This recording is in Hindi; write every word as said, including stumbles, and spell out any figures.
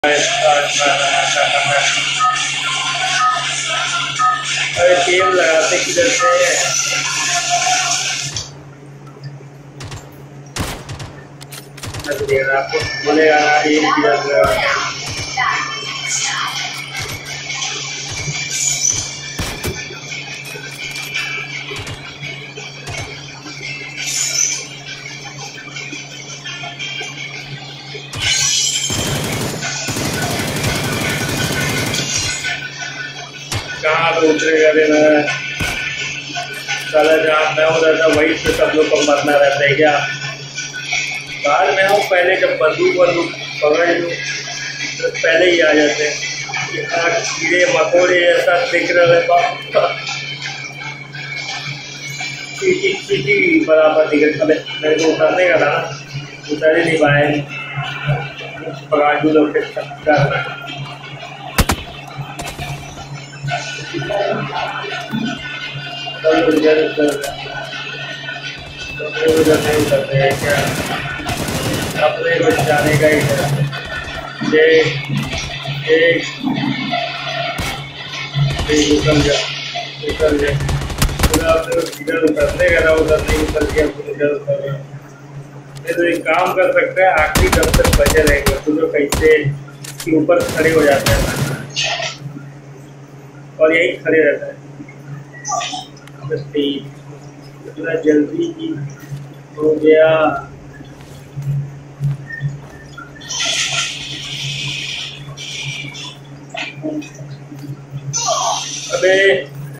अरे तेल लगाते किधर से आपको बोलेगा ना ये किधर कहाँ पे उतरेगा देना साला। जहाँ मैं उधर था वहीं से सब लोग को मरना रहता है क्या। बाद में हूँ पहले जब बंदूक बंदूक पकड़ लूँ तो पहले ही आ जाते हैं। कीड़े मकोड़े ऐसा दिख रहे हैं चीटी चीटी बराबर दिख रहे। मेरे को उतरने का था ना, उतर ही नहीं पाए। पकड़ दू लोग करना उधर उधर नहीं उतरते हैं क्या। अपने बच जाने का ही है। एक एक उतर जा उतर जा इधर उतरने का ना, उधर नहीं उतर गया इधर उतर गया। नहीं तो एक काम कर सकते हैं, आखिरी दम तक बचे रहेंगे तो जो कैसे के ऊपर खड़े हो जाते हैं और यही खड़े रहता है। इतना जल्दी ही हो गया। अबे